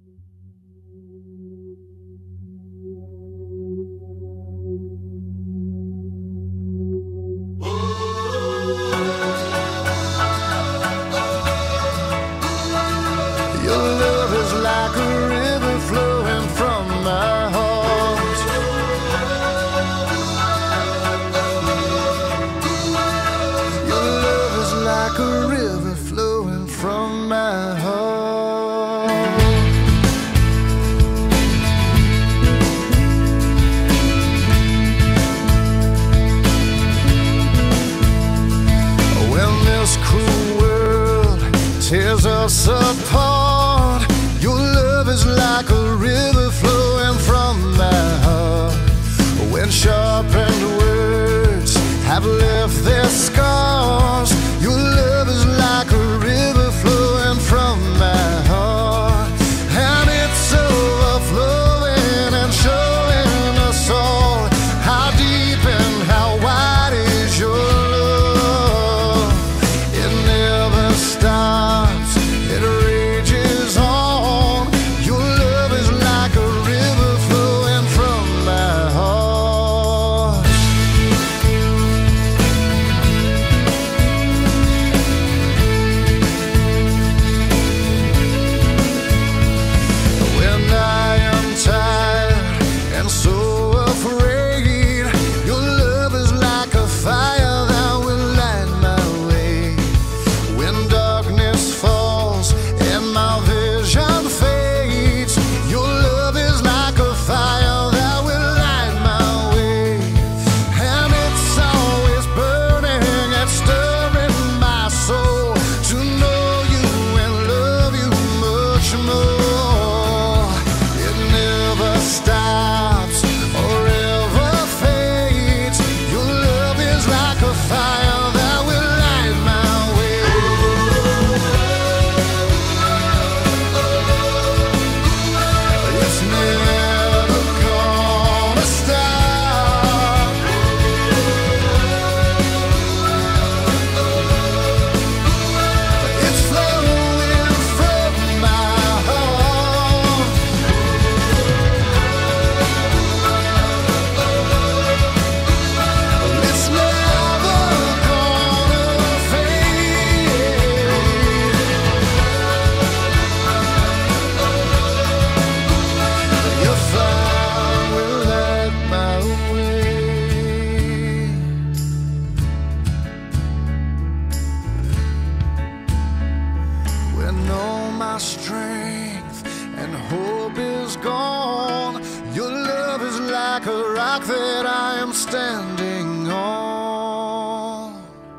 Tears us apart. Your love is like a river flowing from my heart. When sharpened words have left their scars, your love is like a river flowing from my heart. And it's overflowing and showing us all how deep and how wide is your love. It never stops. My strength and hope is gone. Your love is like a rock that I am standing on.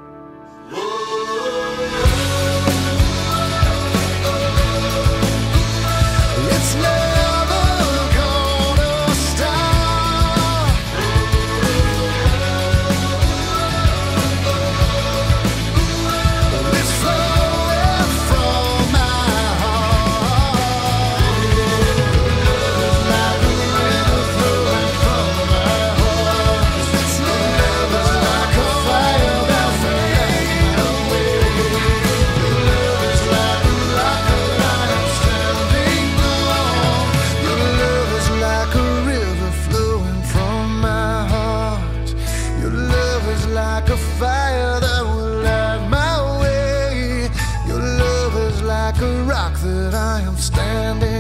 It's never gonna stop. It's flowing from my like a fire that will light my way. Your love is like a rock that I am standing